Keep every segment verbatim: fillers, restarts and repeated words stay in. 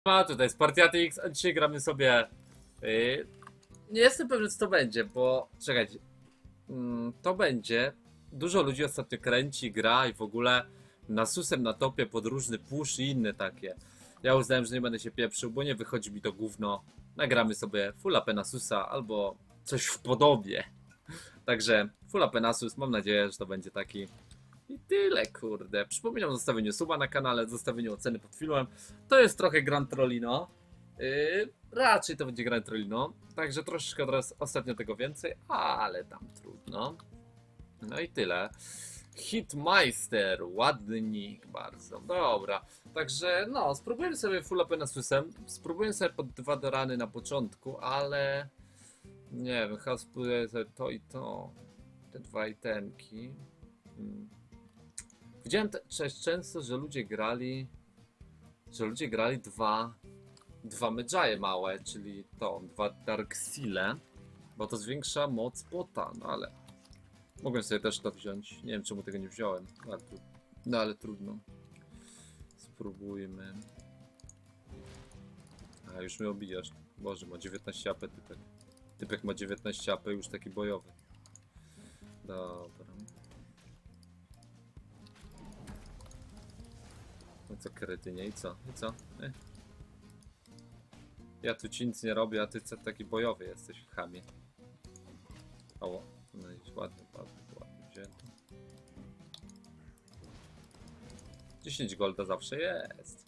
A tutaj jest Partiatix, a dzisiaj gramy sobie. Yy, nie jestem pewny, co to będzie, bo czekajcie. Yy, to będzie. Dużo ludzi ostatnio kręci, gra i w ogóle nasusem na topie podróżny push i inne takie. Ja uznałem, że nie będę się pieprzył, bo nie wychodzi mi to gówno. Nagramy sobie full A P Nasusa albo coś w podobie. Także full A P Nasus, mam nadzieję, że to będzie taki. I tyle, kurde. Przypominam o zostawieniu suba na kanale, zostawieniu oceny pod filmem. To jest trochę Gran Trollino. Yy, raczej to będzie Gran Trollino. Także troszeczkę teraz ostatnio tego więcej, ale tam trudno. No i tyle. Hitmeister, ładnik bardzo. Dobra. Także no, spróbujemy sobie full A P Nasusem. Spróbuję sobie pod dwa do rany na początku, ale nie wiem, chyba spróbuję sobie to i to. Te dwa itemki. Hmm. Widziałem też często, że ludzie grali, że ludzie grali dwa, dwa Medjaye małe, czyli to, dwa Darkseale, bo to zwiększa moc bota, no ale mogłem sobie też to wziąć, nie wiem czemu tego nie wziąłem, no ale, no, ale trudno. Spróbujmy. A już mnie obijasz, Boże, ma dziewiętnaście A P typek, typek ma dziewiętnaście A P już taki bojowy. Dobra. No co kretynie i co? I co? Eh. Ja tu ci nic nie robię, a ty taki bojowy jesteś, chamie. O, no i ładnie, ładnie, ładnie wzięto. dziesięć golda zawsze jest.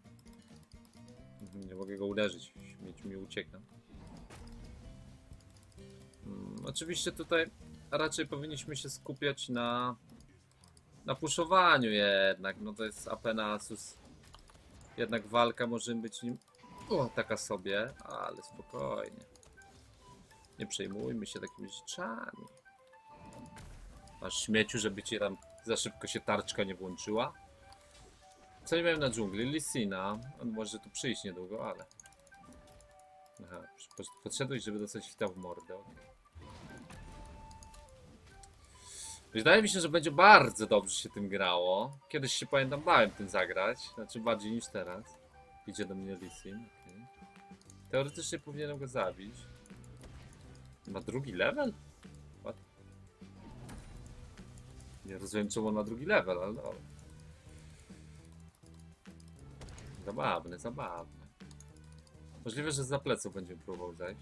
Nie mogę go uderzyć, śmieć mi ucieka. Hmm, oczywiście tutaj raczej powinniśmy się skupiać na na puszowaniu jednak, no to jest A P Nasus. Jednak walka może być nim o, taka sobie, ale spokojnie. Nie przejmujmy się takimi rzeczami. Masz śmieciu, żeby ci tam za szybko się tarczka nie włączyła. Co nie miałem na dżungli? Lysina. On może tu przyjść niedługo, ale... Aha, podszedłeś, żeby dostać hita w mordę. Okay. Wydaje mi się, że będzie bardzo dobrze się tym grało. Kiedyś się pamiętam, bałem tym zagrać. Znaczy bardziej niż teraz. Idzie do mnie Lee Sin. Okay. Teoretycznie powinienem go zabić. Ma drugi level? What? Nie rozumiem, czemu on ma drugi level, ale no. Zabawne, zabawne. Możliwe, że za pleców będzie próbował zajść.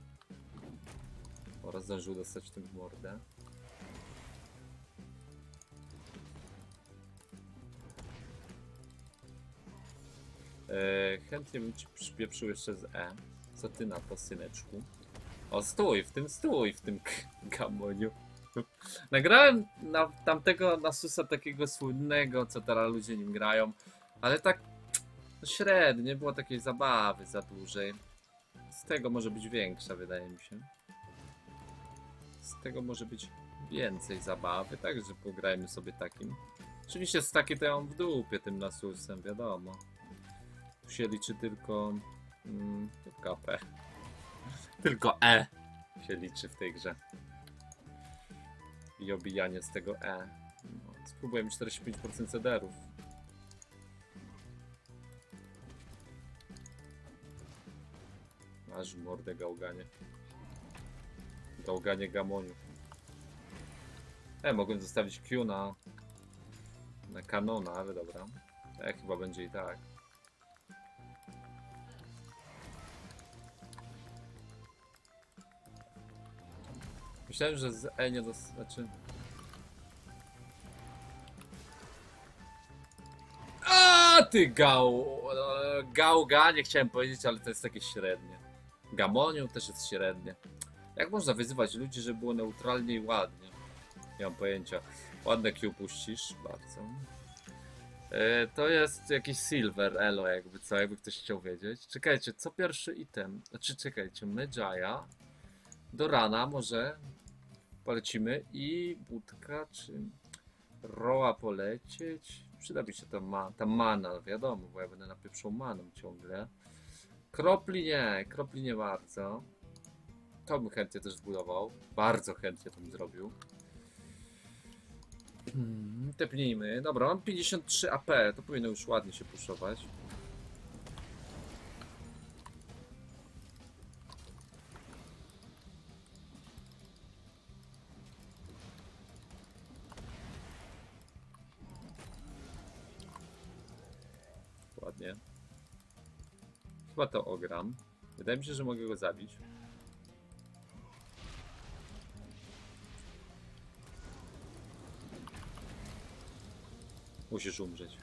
Oraz zdążył dostać tym w mordę. Eee, chętnie bym ci przypieprzył jeszcze z E. Co ty na to, syneczku? O, stój, w tym stój, w tym gamoniu. Nagrałem na tamtego Nasusa takiego słynnego, co teraz ludzie nim grają, ale tak no średnio, nie było takiej zabawy za dłużej. Z tego może być większa, wydaje mi się. Z tego może być więcej zabawy, także pograjmy sobie takim. Oczywiście z takiej to ja mam w dupie tym Nasusem, wiadomo. Tu się liczy tylko mm, K P. Tylko E się liczy w tej grze. I obijanie z tego E. No, spróbujemy czterdzieści pięć procent C D R ów. Masz mordę, gałganie. Gałganie gamoniu. E, mogłem zostawić Q na na kanona, ale dobra. E, chyba będzie i tak. Myślałem, że z E nie dos... znaczy... A ty gał... Gałga, nie chciałem powiedzieć, ale to jest takie średnie. Gamoniu też jest średnie. Jak można wyzywać ludzi, żeby było neutralnie i ładnie? Nie mam pojęcia. Ładne Q puścisz, bardzo. Yy, to jest jakiś silver elo, jakby co, jakby ktoś chciał wiedzieć. Czekajcie, co pierwszy item? Znaczy, czekajcie, Medjaye. Do rana może polecimy i budka, czy roa polecieć. Przyda mi się ta, ma ta mana, wiadomo, bo ja będę napieprzał maną ciągle. Kropli nie, kropli nie bardzo. To bym chętnie też zbudował. Bardzo chętnie to bym zrobił. Hmm, tepnijmy. Dobra, mam pięćdziesiąt trzy A P, to powinno już ładnie się puszować. Chyba to ogram. Wydaje mi się, że mogę go zabić. Musisz umrzeć.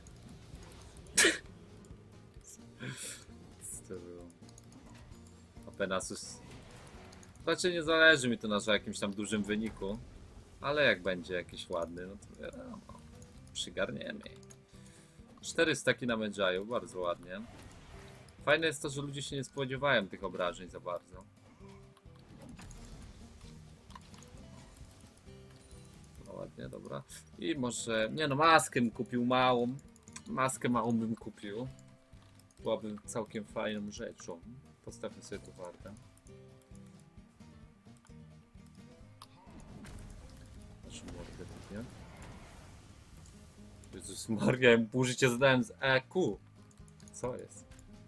Co to było? A Penasus... Znaczy nie zależy mi to na jakimś tam dużym wyniku. Ale jak będzie jakiś ładny, no to wiadomo. Przygarniemy. Cztery staki na Medjaju, bardzo ładnie. Fajne jest to, że ludzie się nie spodziewają tych obrażeń za bardzo. No ładnie, dobra. I może... Nie no, maskę bym kupił małą. Maskę małą bym kupił. Byłaby całkiem fajną rzeczą. Postawmy sobie tu wartę. Naszą mordę nie? Jezus Maria, ja pół życia zadałem z E Q. Co jest?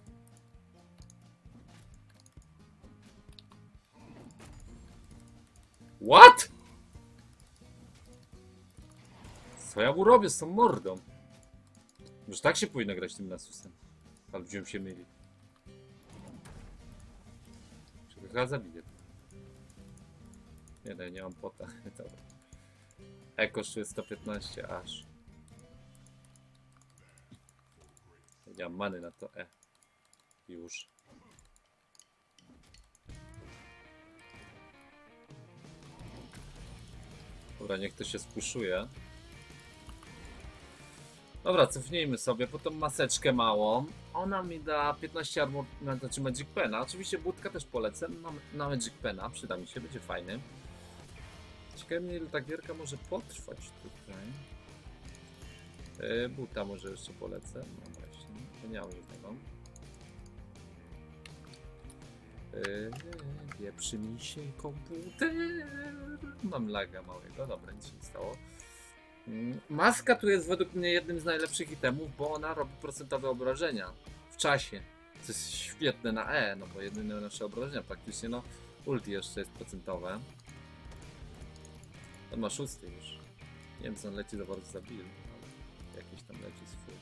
What? Co ja mu robię z tą mordą? Może tak się powinno grać tym Nasusem. Ale ludziom się myli. Czy to chyba zabiję? Nie, no, ja nie mam pota. Dobra. E kosztuje sto piętnaście aż. Nie mam many na to E. Już. Dobra, niech to się spuszuje. Dobra, cofnijmy sobie po tą maseczkę małą. Ona mi da piętnaście armor, znaczy Magic Pena. Oczywiście budka też polecę na, na Magic Pena. Przyda mi się, będzie fajny. Ciekawe mnie, ile ta gierka może potrwać tutaj. Yy, buta może jeszcze polecę. No właśnie, to nie mam żadnego. Yy, wieprzy mi się komputer. Mam laga małego, dobra, nic się nie stało. Maska tu jest według mnie jednym z najlepszych itemów, bo ona robi procentowe obrażenia w czasie. To jest świetne na E, no bo jedyne nasze obrażenia praktycznie, no ulti jeszcze jest procentowe. On ma szósty już. Nie wiem, co on leci za bardzo za build, ale jakiś tam leci swój.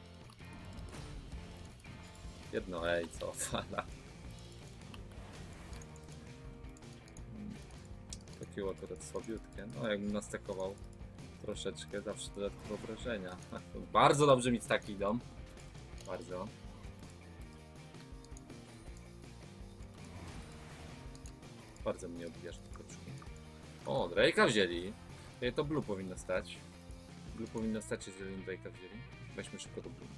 Jedno E i co? Fala. Takie akurat słabiutkie. No jakbym nastakował troszeczkę, zawsze dodatkowe obrażenia. Bardzo dobrze mi staki idą. Bardzo. Bardzo mnie odbijasz te koczki. O, Drake'a wzięli. To Blue powinno stać. Blue powinno stać, jeżeli Drake'a wzięli. Weźmy szybko do Blue.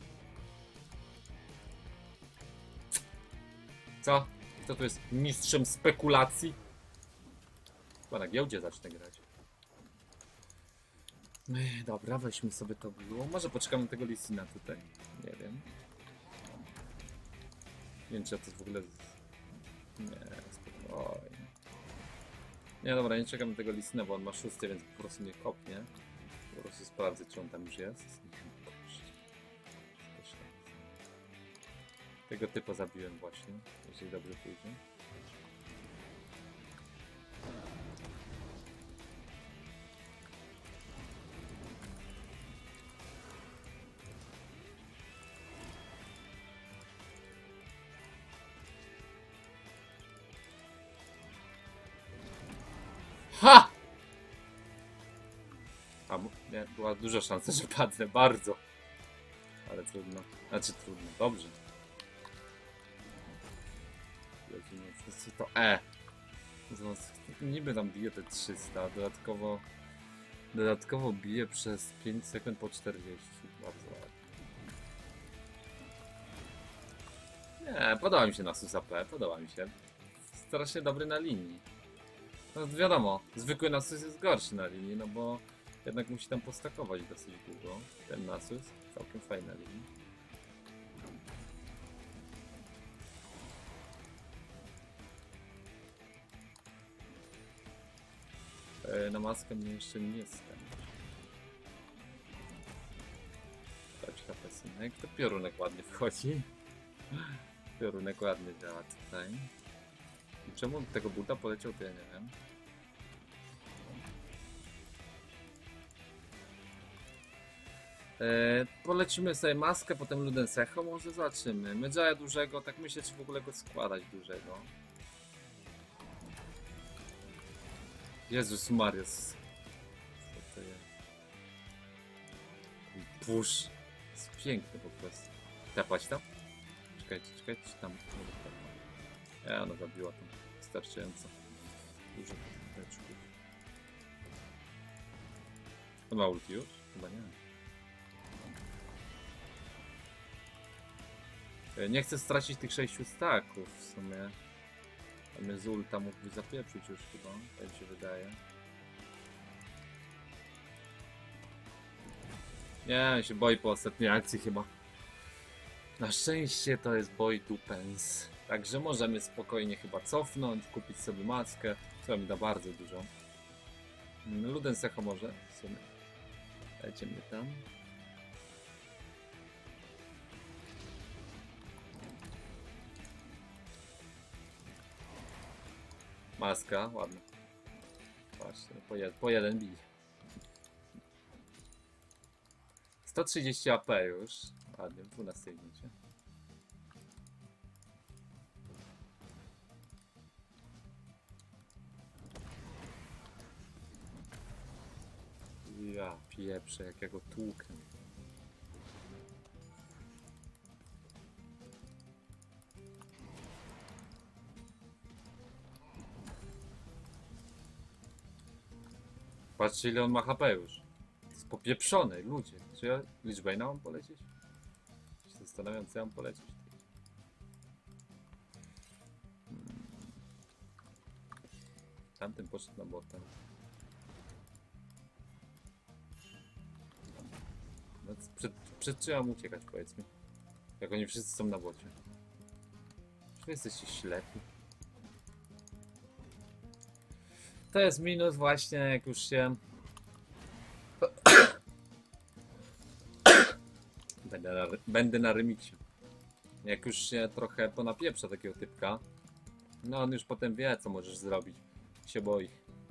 Co? Kto tu jest mistrzem spekulacji? Chyba na giełdzie zacznę grać. Dobra, weźmy sobie to Blue. Może poczekamy na tego Lissina tutaj. Nie wiem. Nie wiem, czy ja to w ogóle... Nie, spokojnie. Nie, dobra, nie czekam na tego Lissina, bo on ma szósty, więc po prostu nie kopnie. Po prostu sprawdzę, czy on tam już jest. Tego typa zabiłem właśnie, jeżeli dobrze pójdzie. Ha! A, nie, była duża szansa, że padnę, bardzo. Ale trudno. Znaczy trudno, dobrze. Co to E? Niby tam bije te trzysta, dodatkowo dodatkowo bije przez pięć sekund po czterdzieści. Bardzo ładnie. Nie, podoba mi się Nasus A P, podoba mi się. Strasznie dobry na linii. No wiadomo, zwykły Nasus jest gorszy na linii, no bo jednak musi tam postakować dosyć długo. Ten Nasus całkiem fajny na linii. Na maskę mnie jeszcze nie stać. Dać H P synek. To piorunek ładnie wchodzi. Piorunek ładnie działa tutaj. I czemu tego buta poleciał, to ja nie wiem. E, polecimy sobie maskę, potem Ludens Echo, może zobaczymy. Medjaya dużego, tak myślę, czy w ogóle go składać dużego. Jezus Marius. Co to jest? Push. Jest piękny po prostu. Tepać tam? Czekajcie, czekajcie, czy tam... Ja, ona zabiła tam wystarczająco. Dużo teczków. To ma ulti już? Chyba nie. Nie chcę stracić tych sześciu staków w sumie. A mnie z ulta mógłby zapieprzyć już chyba, tak mi się wydaje. Nie, się boi po ostatniej akcji chyba. Na szczęście to jest boy dupens. Także możemy spokojnie chyba cofnąć, kupić sobie maskę, która mi da bardzo dużo. Ludens Echo może w sumie. Lecimy tam. Maska, ładnie. Właśnie, po, jed po jeden bij. sto trzydzieści A P już. Ładnie, w dwunastej minucie. Ja pieprzę, jak ja go tłuknę. Patrzcie, ile on ma H P już. To jest popieprzony, ludzie. Czy ja Lichbane'a mam polecieć? Się zastanawiam, co ja mam polecieć. Hmm. Tamten poszedł na bota. No, przed, przed czym mam uciekać, powiedz mi? Jak oni wszyscy są na bocie. Czy wy jesteście ślepi? To jest minus właśnie, jak już się... Będę na, będę na remiksie. Jak już się trochę ponapieprza takiego typka, no on już potem wie, co możesz zrobić. Się boi.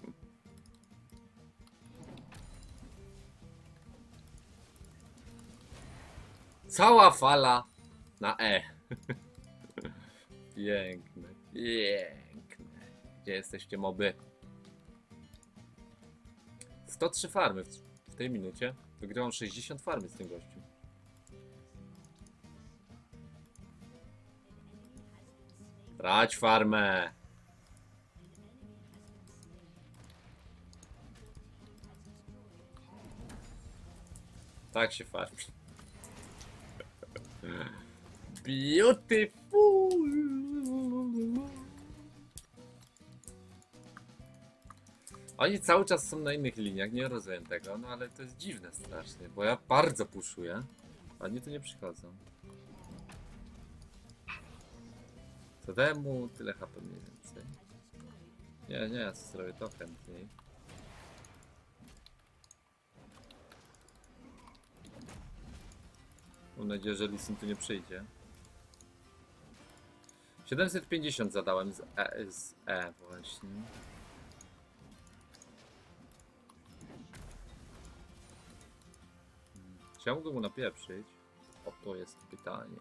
Cała fala na E. Piękne, piękne. Gdzie jesteście, moby? sto trzy farmy w, w tej minucie. Wygrywam sześćdziesiąt farmy z tym gościem. Brać farmę! Tak się farmi. Beautiful! Oni cały czas są na innych liniach, nie rozumiem tego, no ale to jest dziwne strasznie, bo ja bardzo puszuję, a oni tu nie przychodzą. Co dałem mu tyle H P mniej więcej. Nie, nie, ja zrobię to chętniej. Mam nadzieję, że Lee Sin tu nie przyjdzie. siedemset pięćdziesiąt zadałem z E, z E właśnie. Czy ja mógłbym mu napieprzyć? O, to jest pytanie.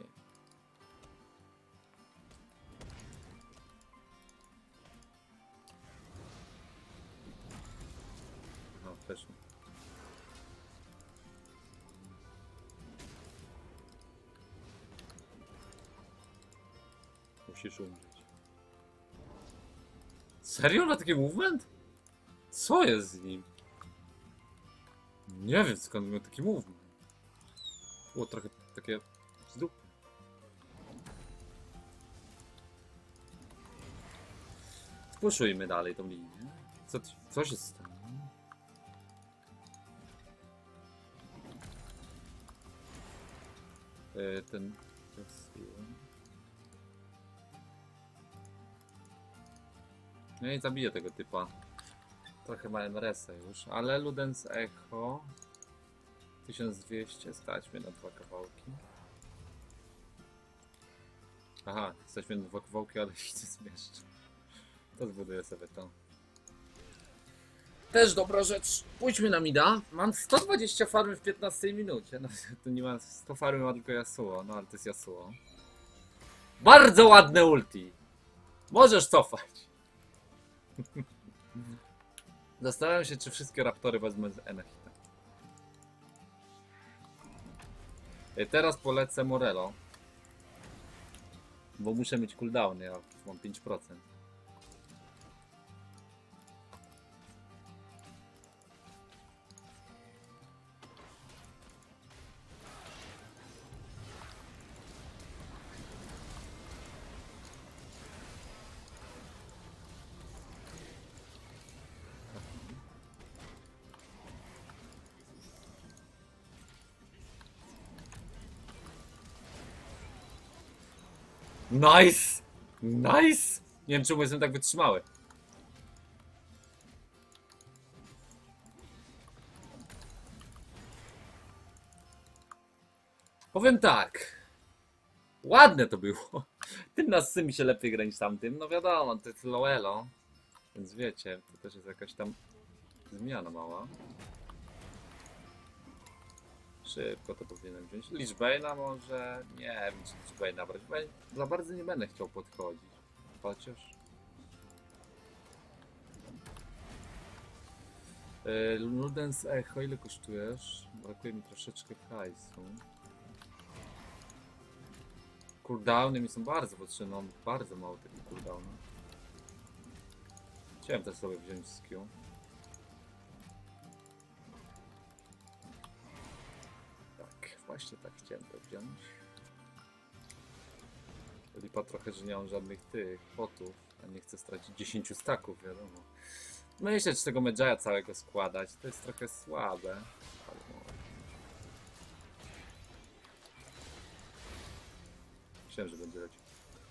No, też nie. Musisz umrzeć. Serio? Na taki movement? Co jest z nim? Nie wiem, skąd miał taki movement. Było trochę takie z dupy. Spuszujmy dalej tą linię. Co, co się stało? Yy, ten... No i zabiję tego typa. Trochę ma M R S-a już, ale Ludens Echo tysiąc dwieście, stać mnie na dwa kawałki. Aha, stać mnie na dwa kawałki, ale się nie zmieszczę. To zbuduję sobie to. Też dobra rzecz. Pójdźmy na mida. Mam sto dwadzieścia farmy w piętnastej minucie. No to nie ma sto farmy, ma tylko Yasuo. No ale to jest Yasuo. Bardzo ładne ulti. Możesz cofać. Zastanawiam się, czy wszystkie raptory wezmę z Enechita. Teraz polecę Morello. Bo muszę mieć cooldown, ja mam pięć procent. Nice! Nice! Nie wiem, czemu jestem tak wytrzymały. Powiem tak. Ładne to było. Tym nas mi się lepiej gra niż tamtym. No wiadomo, to jest Loelo. Więc wiecie, to też jest jakaś tam zmiana mała. Szybko to powinienem wziąć. Lichbane'a może? Nie wiem, czy Lichbane'a brać. Za bardzo nie będę chciał podchodzić. Chociaż... Yy, Ludens Echo, ile kosztujesz? Brakuje mi troszeczkę hajsu. Cooldowny mi są bardzo potrzebne, mam bardzo mało takich cooldownów. Chciałem też sobie wziąć skill. Właśnie tak chciałem to wziąć. Lipa trochę, że nie mam żadnych tych potów, a nie chcę stracić dziesięciu staków, wiadomo. Myślę, czy tego Medjaya całego składać, to jest trochę słabe. Ale no. Myślałem, że będzie leciał.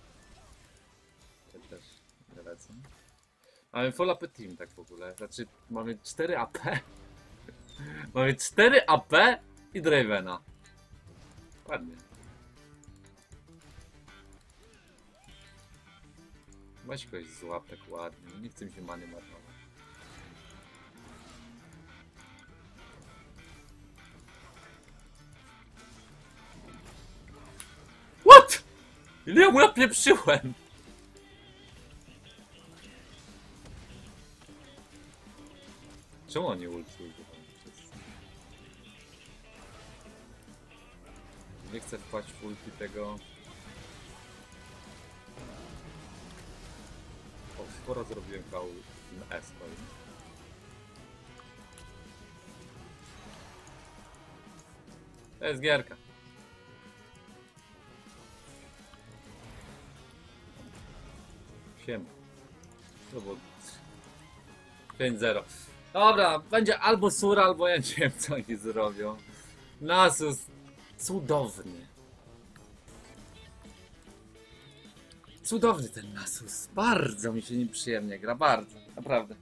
Ja też nie lecę. Mamy full A P team tak w ogóle, znaczy mamy cztery A P. Mamy cztery A P i Dravena. Ładnie. Weź kogoś z łapek ładnie, nie chcę mi się many marnować. What? Ile ja mu napieprzyłem? Czemu on nie ultuje? Nie chcę wpaść w ulti tego. O, sporo zrobiłem kał na S. To jest gierka. Siema. To było pięć zero. Dobra, będzie albo sur, albo ja nie wiem, co oni zrobią. Nasus cudowny. Cudowny ten Nasus. Bardzo mi się nim przyjemnie gra, bardzo. Naprawdę.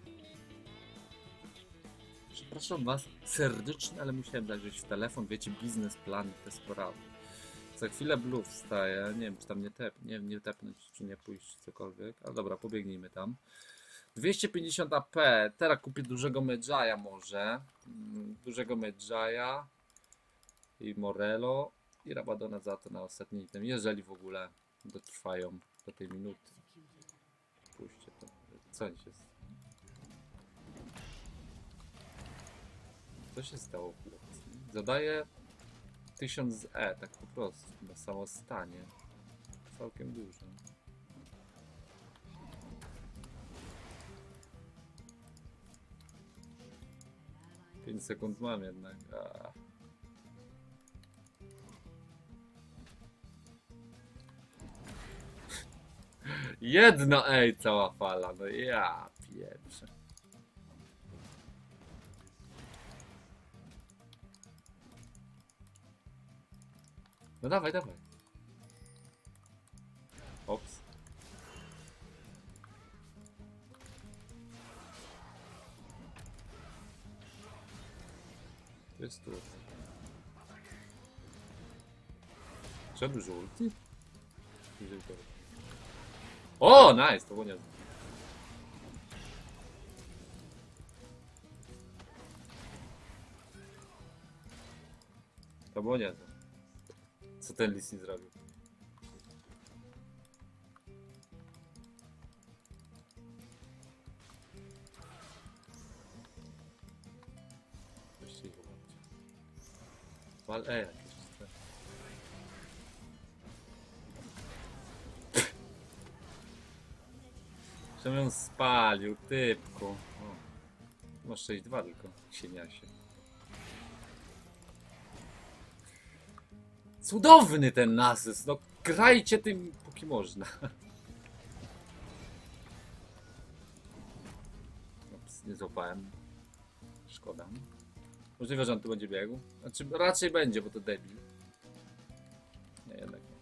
Przepraszam was serdecznie, ale musiałem zajrzeć w telefon, wiecie, biznesplan i te sprawy. Za chwilę Blue wstaje, nie wiem, czy tam nie tep, nie, nie tepnąć, czy nie pójść, cokolwiek. Ale dobra, pobiegnijmy tam. dwieście pięćdziesiąt A P, teraz kupię dużego Medjaya może. Dużego Medjaya i Morello i Rabadona za to na ostatni item, jeżeli w ogóle dotrwają do tej minuty. Puśćcie to. Co się stało? Co się stało, chłopcy? Zadaję tysiąc E, tak po prostu, na samostanie. Całkiem dużo. pięć sekund mam jednak. A. Jedno, ej, cała fala, no ja pieprzę. No dawaj, dawaj. Ops. To jest tu. Trzeba dużo ulti? O, nice, to było niezłe. Albo nie. Co ten Lee Sin zrobił? Właściwie chyba. Wal E jakieś. Czemu ją spalił, typku? O. Masz sześć dwa tylko, sieniasie. Cudowny ten Nasus, no grajcie tym póki można. Ups, nie złapałem. Szkoda. Możliwe, że on tu będzie biegł. Znaczy raczej będzie, bo to debil. Nie, jednak nie.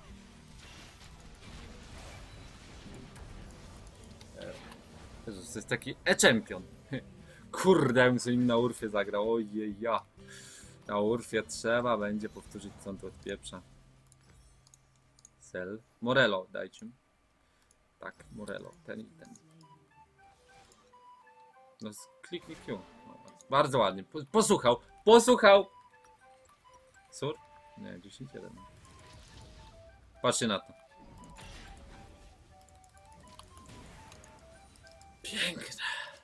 Jezus, to jest taki e-champion. Kurde, jakbym sobie nim na Urfie zagrał. Ojej, ja. Na Urfie trzeba będzie powtórzyć, co on tu odpieprza. Cel. Morello, dajcie mi. Tak, Morello, ten i ten. No, kliknij Q. No, bardzo ładnie. Posłuchał, posłuchał. Sur? Nie, dziesięć jeden. Patrzcie na to. Piękne.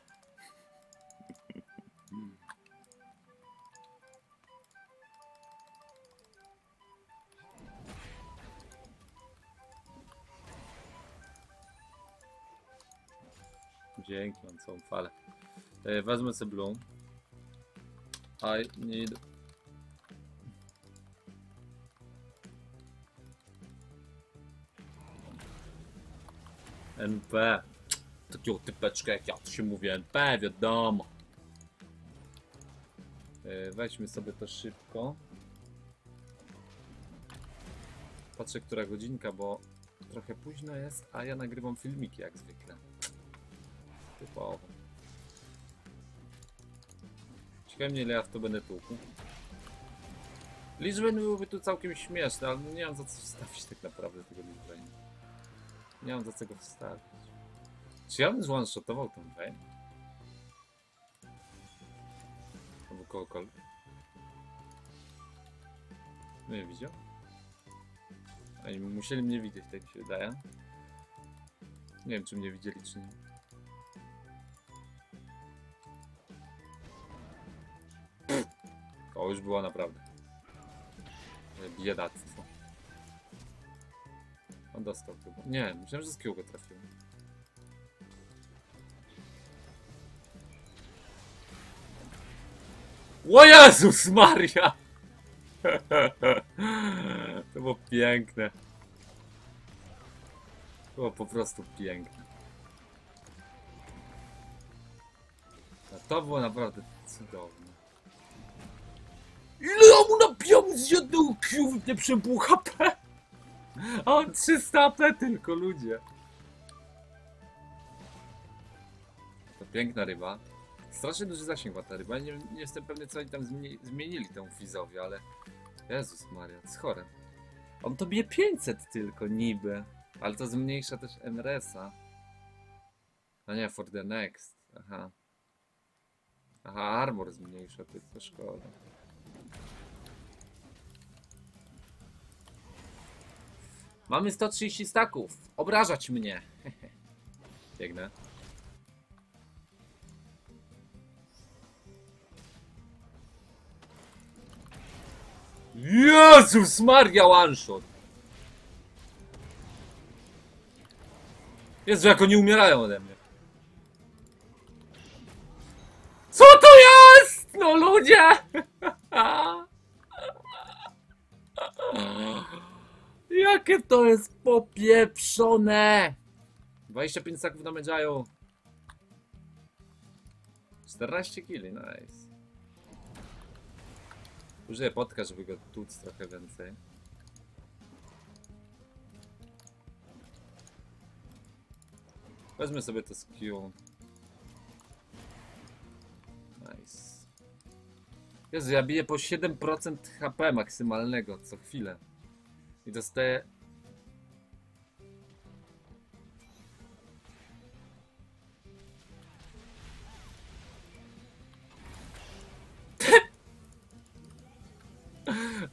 Dzięki, mam całą falę. E, wezmę sobie Bloom. I need... N P. Takiego typeczka jak ja, to się mówi N P, wiadomo. E, weźmy sobie to szybko. Patrzę, która godzinka, bo trochę późno jest, a ja nagrywam filmiki jak zwykle. Typowo. Ciekawe mnie, ile ja w to będę tłukł. Liczby byłyby tu całkiem śmieszne, ale nie mam za co wstawić tak naprawdę tego liczby. Nie mam za co go wstawić. Czy ja bym zone-shotował tą Vayne? Albo kogokolwiek? Nie widział? Oni musieli mnie widzieć, tak mi się wydaje. Nie wiem, czy mnie widzieli, czy nie. To już było naprawdę biedactwo. On dostał chyba. Nie, myślałem, że z Q go trafił. O Jezus Maria! To było piękne. To było po prostu piękne. A to było naprawdę cudowne. Ile ja mu nabijam z jedną Q, nie przebył H P? A on trzysta H P tylko, ludzie. To piękna ryba. Strasznie duży zasięg ma ta ryba. Nie, nie jestem pewny, co oni tam zmieni zmienili temu Fizowi, ale... Jezus Maria, to jest chore. On to bije pięćset tylko, niby. Ale to zmniejsza też N R S-a. A nie, for the next. Aha. Aha, armor zmniejsza, tylko szkoda. Mamy sto trzydzieści staków. Obrażać mnie. Biegnę. Jezus Maria, one shot. Jezu, jak oni umierają ode mnie. Co to jest? No ludzie! Jakie to jest popieprzone! dwadzieścia pięć staków damage'ają. czternaście killi, nice. Użyję potka, żeby go tłuc trochę więcej. Weźmy sobie to z Q. Nice. Jezu, ja biję po siedem procent H P maksymalnego co chwilę. I dostaję...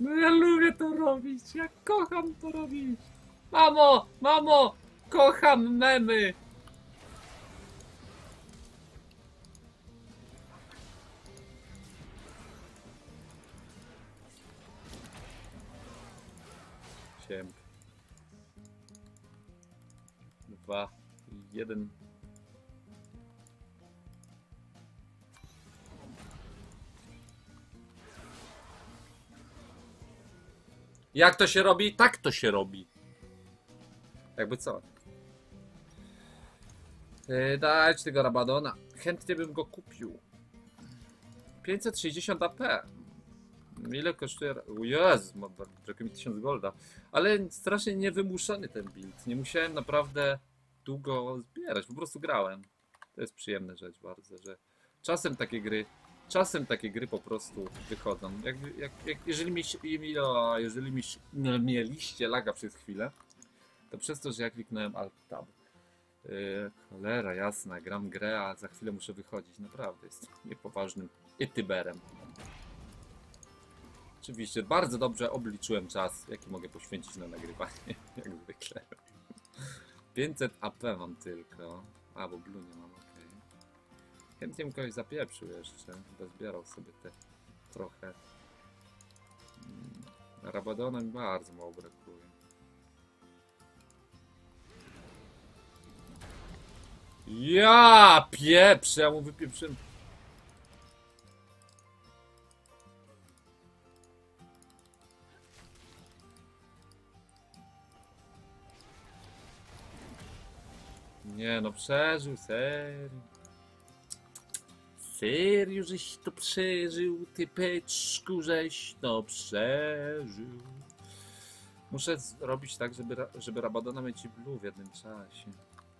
No ja lubię to robić, ja kocham to robić. Mamo, mamo, kocham memy. Siemk. Dwa, jeden. Jak to się robi? Tak to się robi. Jakby co? Yy, dać tego Rabadona. Chętnie bym go kupił. pięćset sześćdziesiąt A P. Ile kosztuje? O Jezu, ma trochę mi tysiąc golda. Ale strasznie niewymuszony ten build. Nie musiałem naprawdę długo zbierać. Po prostu grałem. To jest przyjemna rzecz bardzo, że czasem takie gry Czasem takie gry po prostu wychodzą. Jak, jak, jak, jeżeli, mi, jeżeli mi, mieliście laga przez chwilę, to przez to, że ja kliknąłem Alt Tab. Yy, cholera jasna, gram grę, a za chwilę muszę wychodzić. Naprawdę jest niepoważnym youtuberem. Oczywiście bardzo dobrze obliczyłem czas, jaki mogę poświęcić na nagrywanie, jak zwykle. pięćset A P mam tylko. A, bo blue nie mam, okej. Okay. Chętnie bym kogoś zapieprzył jeszcze, chyba zbierał sobie te trochę. Rabadona mi bardzo mało brakuje. Ja pieprzę, ja mu wypieprzyłem. Nie no, przeżył, serio. Serio, żeś to przeżył, typeczku, żeś to przeżył. Muszę zrobić tak, żeby, żeby Rabadona mieć i blue w jednym czasie.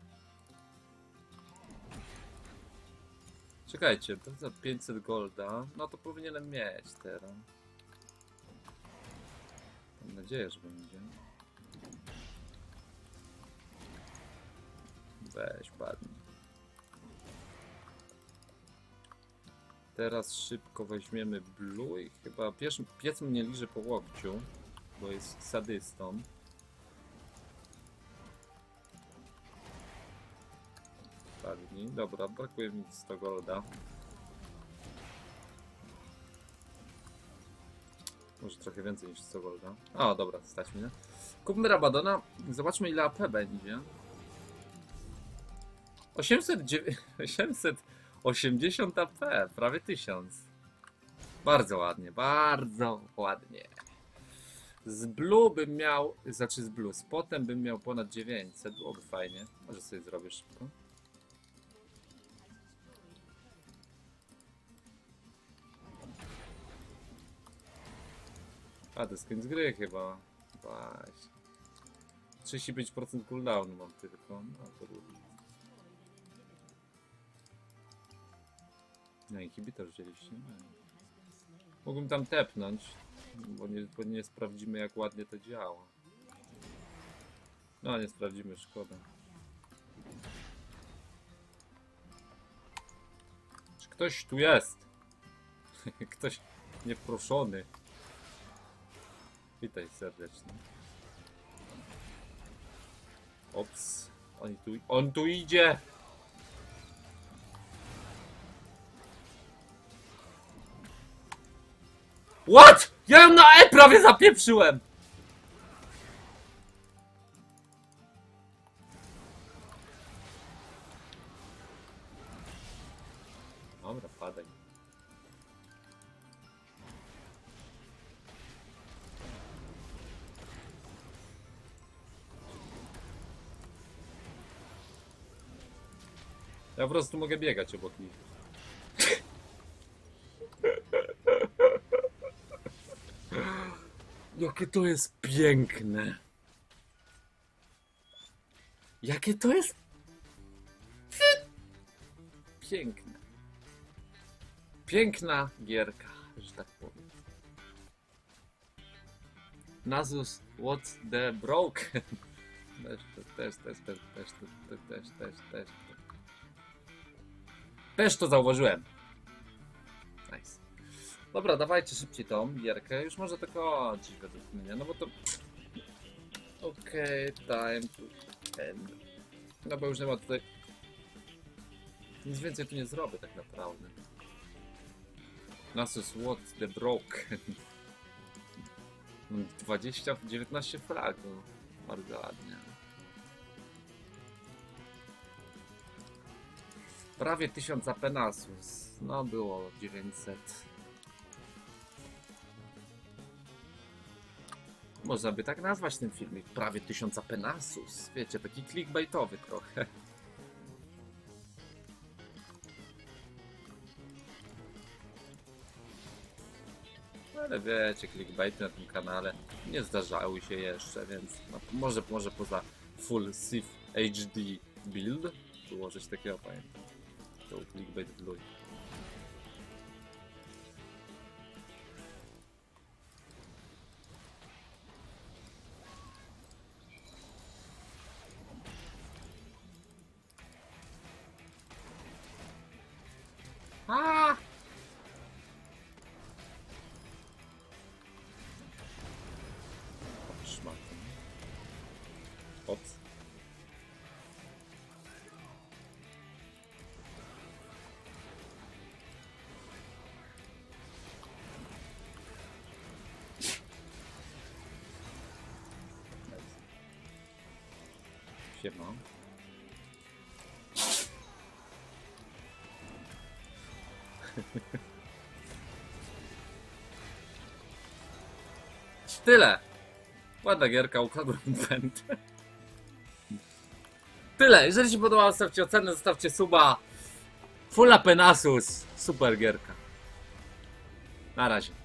Czekajcie, to za pięćset golda, no to powinienem mieć teraz. Mam nadzieję, że będzie. Weź, padnij. Teraz szybko weźmiemy blue i chyba pies, pies mnie liże po łokciu, bo jest sadystą. Padnij. Dobra, brakuje mi sto golda. Może trochę więcej niż sto golda. O, dobra, stać mnie. Kupmy Rabadona, zobaczmy ile A P będzie. osiemset osiemdziesiąt A P, prawie tysiąc. Bardzo ładnie, bardzo ładnie. Z blue bym miał, znaczy z blue, z potem bym miał ponad dziewięćset, byłoby fajnie. Może sobie zrobię szybko. A, to jest koniec gry chyba. Właśnie. trzydzieści pięć procent cooldownu mam tylko. No to lubię. No inhibitor wzięliście? No. Mógłbym tam tepnąć, bo nie, bo nie sprawdzimy jak ładnie to działa. No nie sprawdzimy, szkoda. Czy ktoś tu jest? Ktoś nieproszony. Witaj serdecznie. Ops, on tu, on tu idzie! What? Ja ją na E prawie zapieprzyłem! Dobra, padaj. Ja po prostu mogę biegać obok nich. Jakie to jest piękne. Jakie to jest piękne. Piękna gierka, że tak powiem. Nazus, what's the broken? Też, też, też, też, też, też, też, też, też. Też to zauważyłem. Nice. Dobra, dawajcie szybciej tą gierkę. Już może to kończyć według mnie, no bo to... Okej, okay, time to end. No bo już nie ma tutaj... Nic więcej tu nie zrobię tak naprawdę. Nasus what the broken. dwadzieścia, dziewiętnaście fragów. Bardzo ładnie. Prawie tysiąc Apenasus. No było dziewięćset. Można by tak nazwać ten filmik. Prawie tysiąc Apenasus. Wiecie, taki clickbaitowy trochę. Ale wiecie, clickbaity na tym kanale nie zdarzały się jeszcze, więc no, może, może poza full Sif H D build było coś takiego, pamiętam. To był clickbait w luj. A! Szmatą. Od. Siema. Tyle. Ładna gierka, ukradłem pęd. Tyle. Jeżeli się podobało, zostawcie ocenę, zostawcie suba. Full Apenasus. Super gierka. Na razie.